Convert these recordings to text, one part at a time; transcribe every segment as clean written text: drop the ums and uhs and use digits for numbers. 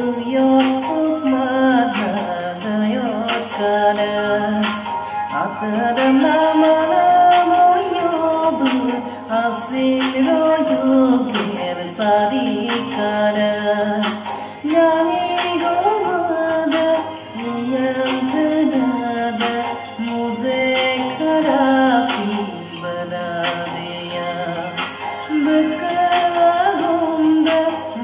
yot mana yot kana atadam namana moyobu asin royoger sari kana nani gomada yang tenada muze kharabi bana diya bekagunda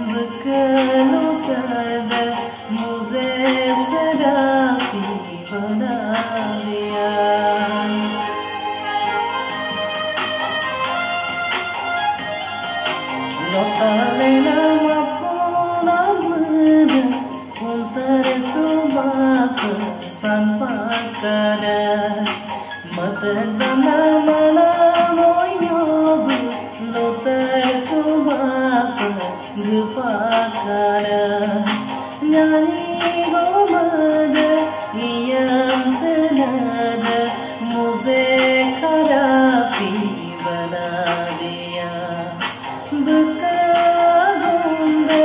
bekalukada muze sarabi bana diya Lokalena mapuna muna untar subaka sanpakara matadana mana moyobu lotar subaka gupakara nyani gomada iyam tenada muze kharabi bana diya bekagunda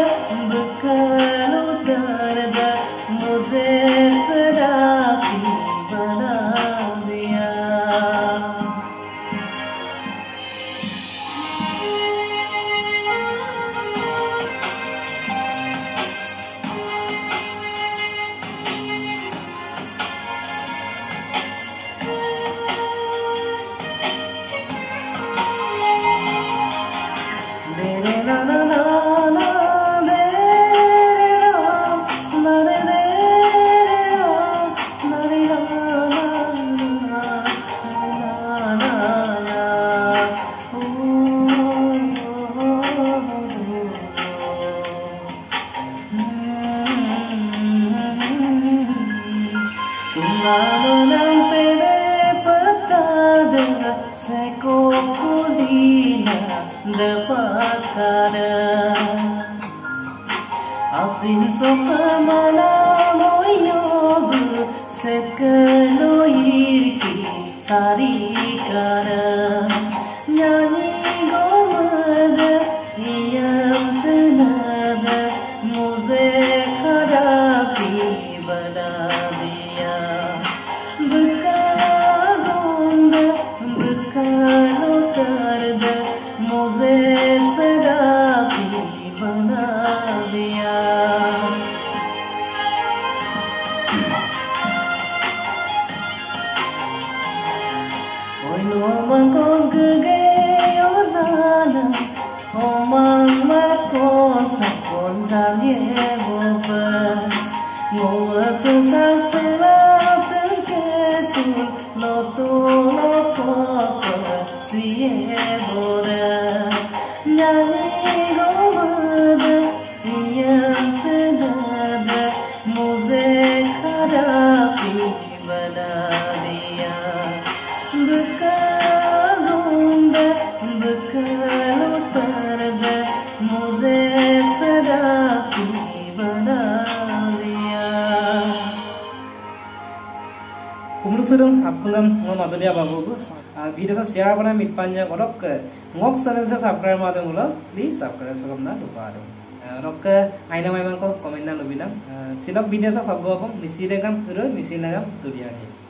bekalutarda muze sarabi bana diya na na na na de ra na re ra na re ra na na Tumalo ng penepatada sa kokolina dapakara asin sokamana moyobu sekaloirki sarikara nyani gomada iyam tenada muze kharabi bana diya bekagunda bekalutarda muze sarabi bana diya Oi no mangkong gegeyo nana omang makon sakon zalye boba ngoa sesas telah terkesul loto loto siye boda nyani gomada iyam tenada muze kharabi bana diya bekagunda bekalutarda muze sarabi bana diya Kumlusurung apungam ngamazulia babu video share bana mitpanya kodok ngok channel subscribe ma dong lo please subscribe salamna lupa dong rok aina mai man ko comment na lobinam silok video sa sabbo apong misirengam turu misinagam turiani